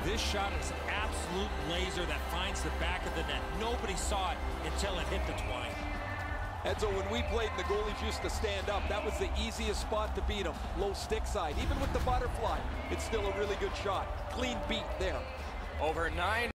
This shot is an absolute laser that finds the back of the net. Nobody saw it until it hit the twine. Edzo, when we played and the goalies used to stand up, that was the easiest spot to beat them. Low stick side. Even with the butterfly, it's still a really good shot. Clean beat there. Over 9